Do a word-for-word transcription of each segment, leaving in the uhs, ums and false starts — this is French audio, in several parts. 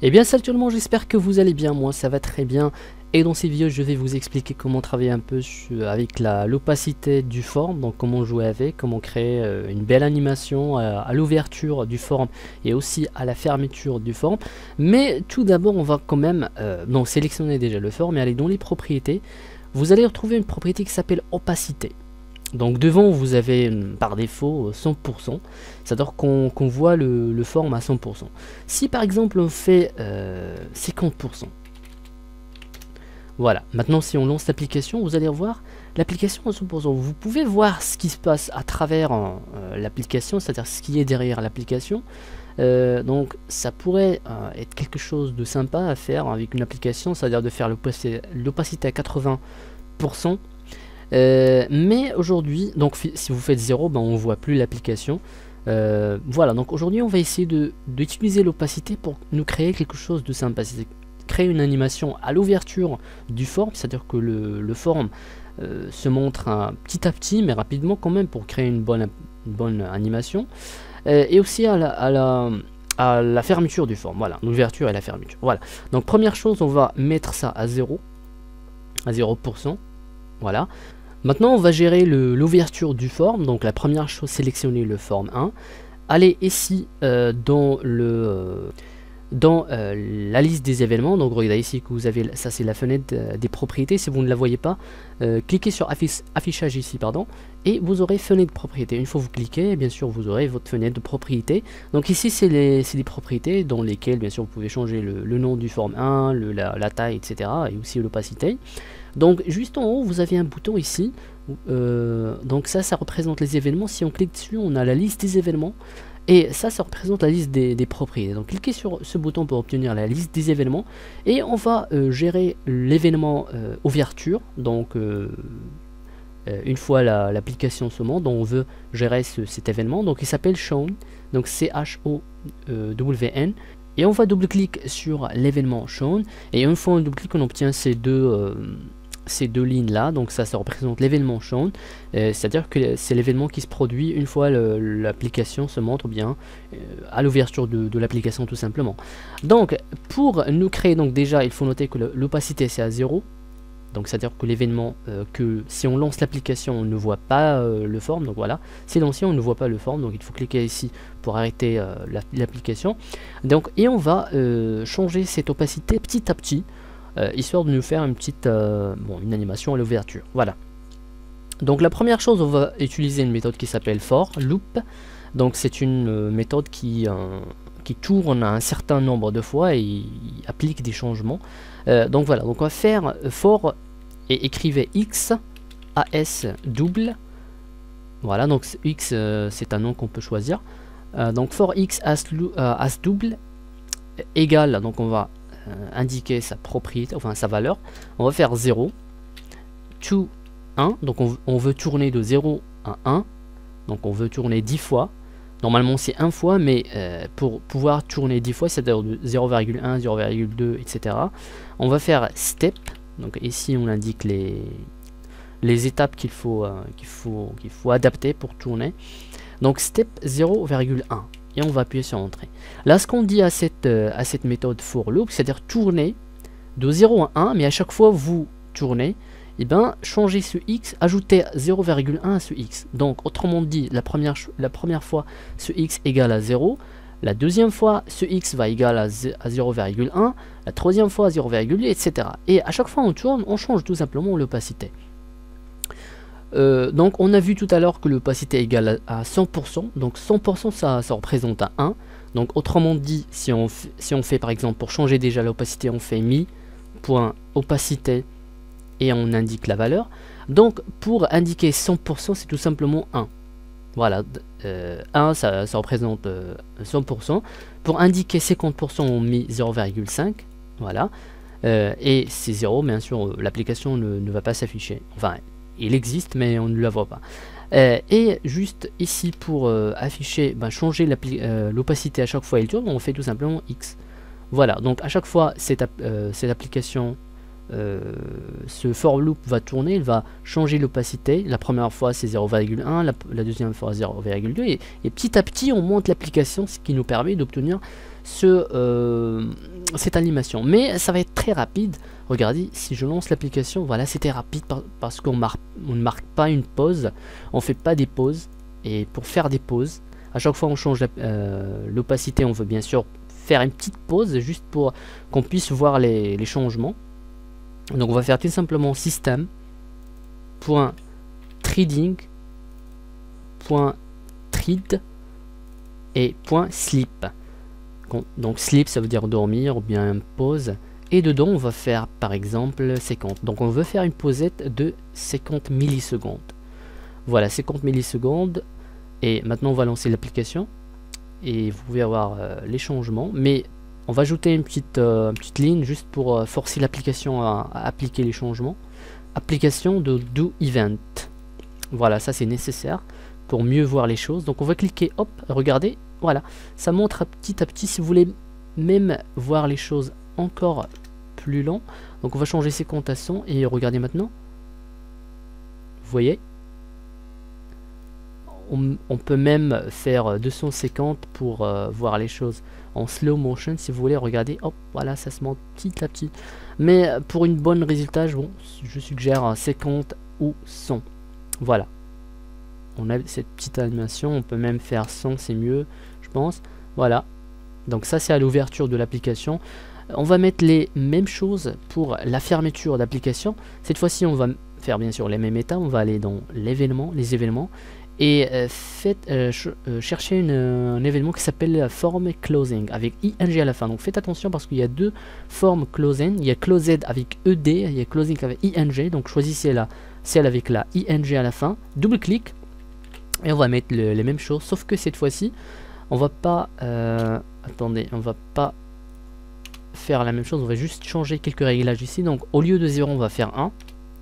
Eh bien salut tout le monde, j'espère que vous allez bien, moi ça va très bien. Et dans ces vidéos je vais vous expliquer comment travailler un peu sur, avec la l'opacité du form, donc comment jouer avec, comment créer euh, une belle animation à, à l'ouverture du form et aussi à la fermeture du form. Mais tout d'abord on va quand même euh, donc sélectionner déjà le form et aller dans les propriétés. Vous allez retrouver une propriété qui s'appelle opacité. Donc devant vous avez par défaut cent pour cent, c'est-à-dire qu'on qu'on voit le, le form à cent pour cent. Si par exemple on fait euh, cinquante pour cent, voilà, maintenant si on lance l'application, vous allez voir l'application à cent pour cent. Vous pouvez voir ce qui se passe à travers euh, l'application, c'est-à-dire ce qui est derrière l'application. Euh, donc ça pourrait euh, être quelque chose de sympa à faire avec une application, c'est-à-dire de faire l'opacité à quatre-vingts pour cent. Euh, mais aujourd'hui, donc si vous faites zéro, ben on voit plus l'application. Euh, voilà, donc aujourd'hui on va essayer de d'utiliser l'opacité pour nous créer quelque chose de sympa, c'est créer une animation à l'ouverture du form, c'est-à-dire que le, le form euh, se montre un, petit à petit, mais rapidement quand même pour créer une bonne, une bonne animation, euh, et aussi à la, à la à la fermeture du form, voilà, l'ouverture et la fermeture. Voilà, donc première chose, on va mettre ça à zéro, à zéro pour cent. Voilà. Maintenant on va gérer l'ouverture du form. Donc la première chose, sélectionner le form un. Allez ici euh, dans le euh, dans euh, la liste des événements. Donc regardez ici que vous avez, ça c'est la fenêtre euh, des propriétés. Si vous ne la voyez pas, euh, cliquez sur affiche, affichage ici, pardon, et vous aurez fenêtre de propriété. Une fois que vous cliquez, bien sûr vous aurez votre fenêtre de propriété. Donc ici c'est les, les propriétés dans lesquelles bien sûr vous pouvez changer le, le nom du form un, le, la, la taille, et cetera, et aussi l'opacité. Donc juste en haut vous avez un bouton ici, euh, donc ça ça représente les événements. Si on clique dessus, on a la liste des événements, et ça ça représente la liste des, des propriétés. Donc cliquez sur ce bouton pour obtenir la liste des événements, et on va euh, gérer l'événement euh, ouverture. Donc euh, euh, une fois l'application se monte, on veut gérer ce, cet événement, donc il s'appelle shown, donc C H O W N. Et on va double-clic sur l'événement shown, et une fois on double-clique, on obtient ces deux euh, ces deux lignes là. Donc ça ça représente l'événement shown, euh, c'est à dire que c'est l'événement qui se produit une fois l'application se montre bien euh, à l'ouverture de, de l'application tout simplement. Donc pour nous créer, donc déjà il faut noter que l'opacité c'est à zéro, donc c'est à dire que l'événement euh, que si on lance l'application on ne voit pas euh, le form. Donc voilà, c'est lancé, on ne voit pas le form, donc il faut cliquer ici pour arrêter euh, l'application. Donc et on va euh, changer cette opacité petit à petit, Euh, histoire de nous faire une petite euh, bon, une animation à l'ouverture. Voilà. Donc la première chose, on va utiliser une méthode qui s'appelle for loop. Donc c'est une euh, méthode qui, euh, qui tourne un certain nombre de fois et il applique des changements. Euh, donc voilà, donc on va faire for et écrivez x as double. Voilà, donc x euh, c'est un nom qu'on peut choisir. Euh, donc for x as, euh, as double égale, donc on va Euh, indiquer sa propriété, enfin sa valeur. On va faire zéro, to un, donc on, on veut tourner de zéro à un, donc on veut tourner dix fois. Normalement c'est un fois, mais euh, pour pouvoir tourner dix fois, c'est-à-dire de zéro virgule un, zéro virgule deux, et cetera. On va faire step, donc ici on indique les, les étapes qu'il faut, euh, qu'il faut, qu'il faut adapter pour tourner. Donc step zéro virgule un. Et on va appuyer sur entrée. Là ce qu'on dit à cette, euh, à cette méthode for loop, c'est-à-dire tourner de zéro à un, mais à chaque fois vous tournez, et ben changez ce x, ajoutez zéro virgule un à ce x. Donc autrement dit, la première, la première fois ce x égale à zéro, la deuxième fois ce x va égal à, à zéro virgule un, la troisième fois zéro virgule deux, et cetera. Et à chaque fois on tourne, on change tout simplement l'opacité. Euh, donc on a vu tout à l'heure que l'opacité est égale à, à cent pour cent, donc cent pour cent ça, ça représente à un. Donc autrement dit, si on, si on fait par exemple, pour changer déjà l'opacité, on fait mi.opacité et on indique la valeur. Donc pour indiquer cent pour cent, c'est tout simplement un. Voilà, euh, un ça, ça représente euh, cent pour cent. Pour indiquer cinquante pour cent, on met zéro virgule cinq. Voilà, euh, et c'est zéro, bien sûr l'application ne, ne va pas s'afficher. Enfin, il existe mais on ne la voit pas. Euh, et juste ici pour euh, afficher, ben, changer l'opacité euh, à chaque fois il tourne, on fait tout simplement X. Voilà, donc à chaque fois cette, euh, cette application euh, ce for loop va tourner, il va changer l'opacité. La première fois c'est zéro virgule un, la, la deuxième fois zéro virgule deux, et, et petit à petit on monte l'application, ce qui nous permet d'obtenir ce, euh, cette animation. Mais ça va être très rapide. Regardez, si je lance l'application, voilà, c'était rapide par, parce qu'on marque, on ne marque pas une pause, on fait pas des pauses. Et pour faire des pauses, à chaque fois on change l'opacité, euh, on veut bien sûr faire une petite pause juste pour qu'on puisse voir les, les changements. Donc on va faire tout simplement système point trading point trade et point sleep. Donc sleep ça veut dire dormir ou bien pause, et dedans on va faire par exemple cinquante. Donc on veut faire une pausette de cinquante millisecondes. Voilà, cinquante millisecondes. Et maintenant on va lancer l'application et vous pouvez avoir euh, les changements, mais on va ajouter une petite, euh, une petite ligne juste pour euh, forcer l'application à, à appliquer les changements. Application de do event. Voilà, ça c'est nécessaire pour mieux voir les choses. Donc on va cliquer, hop, regardez, voilà, ça montre petit à petit. Si vous voulez même voir les choses encore plus lent, donc on va changer ses comptes à cent et regardez maintenant. Vous voyez, on, on peut même faire deux cent cinquante pour euh, voir les choses en slow motion si vous voulez. Regardez, hop, voilà, ça se monte petit à petit. Mais pour une bonne résultat, bon, je suggère cinquante ou cent. Voilà, on a cette petite animation. On peut même faire cent, c'est mieux, je pense. Voilà, donc ça c'est à l'ouverture de l'application. On va mettre les mêmes choses pour la fermeture d'application. Cette fois-ci on va faire bien sûr les mêmes états. On va aller dans l'événement, les événements, et euh, faites, euh, ch euh, chercher une, un événement qui s'appelle form closing avec ing à la fin. Donc faites attention parce qu'il y a deux formes closing. Il y a closed avec ed, il y a closing avec ing. Donc choisissez la celle avec la ing à la fin, double clic et on va mettre le, les mêmes choses, sauf que cette fois-ci on va pas euh, attendez, on va pas faire la même chose, on va juste changer quelques réglages ici. Donc au lieu de zéro on va faire un,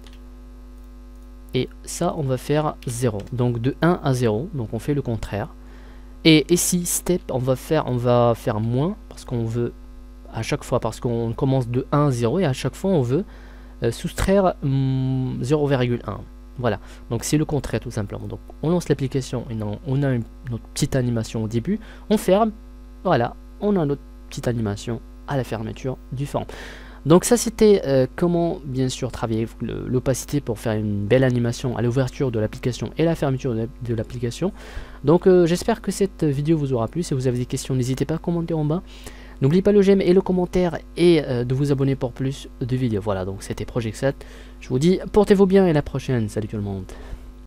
et ça on va faire zéro, donc de un à zéro, donc on fait le contraire. Et ici step on va faire on va faire moins parce qu'on veut à chaque fois, parce qu'on commence de un à zéro et à chaque fois on veut euh, soustraire hum, zéro virgule un. Voilà, donc c'est le contraire tout simplement. Donc on lance l'application et on, on a une, notre petite animation au début, on ferme, voilà, on a notre petite animation à la fermeture du form. Donc ça c'était euh, comment bien sûr travailler l'opacité pour faire une belle animation à l'ouverture de l'application et la fermeture de l'application. Donc euh, j'espère que cette vidéo vous aura plu. Si vous avez des questions, n'hésitez pas à commenter en bas. N'oubliez pas le j'aime et le commentaire, et euh, de vous abonner pour plus de vidéos. Voilà, donc c'était Project sept. Je vous dis portez-vous bien et à la prochaine. Salut tout le monde.